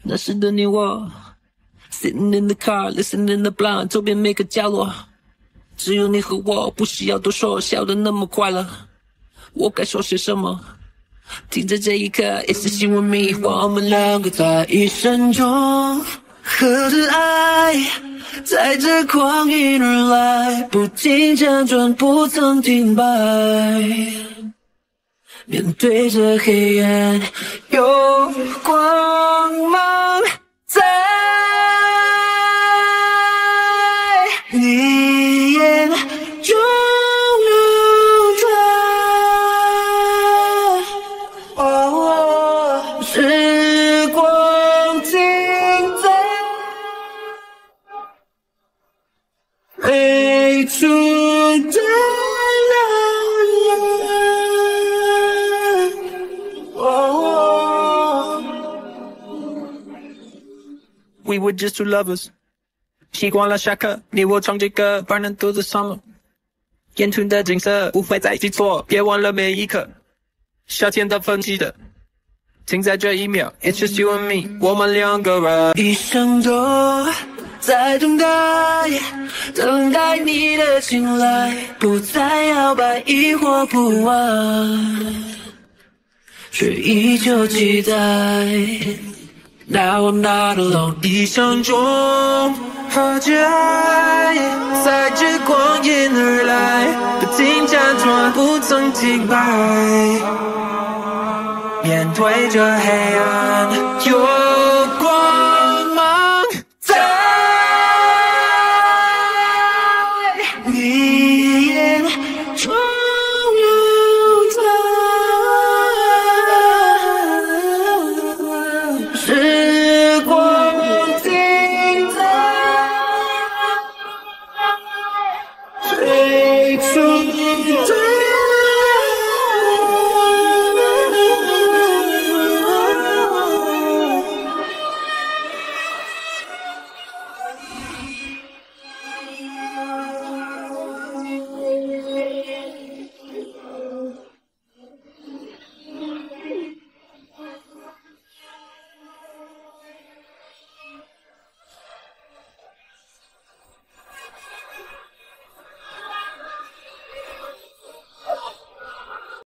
那时的你我 ，sitting in the car, listening the blind， 周边每个角落，只有你和我，不需要多说，笑得那么快乐。我该说些什么？听着这一刻 ，It's just you and me， 我们两个在一生中合着爱，在这光阴而来，不停辗转，不曾停摆。面对着黑暗，有光芒在你眼中流转。哦，时光停在最初的We were just two lovers， 习惯了下课，你我唱着歌 ，Burning through the summer， 眼前的景色不会再记错，别忘了每一刻，夏天的分期的，停在这一秒 ，It's just you and me， 我们两个人，一生都在等待，等待你的青睐，不再摇摆，疑惑不安，却依旧期待。Now I'm not alone， 一生中和着爱，在这光阴而来，不停辗转，不曾停摆。面对着黑暗，有光芒在你眼中流转。时光停在最初的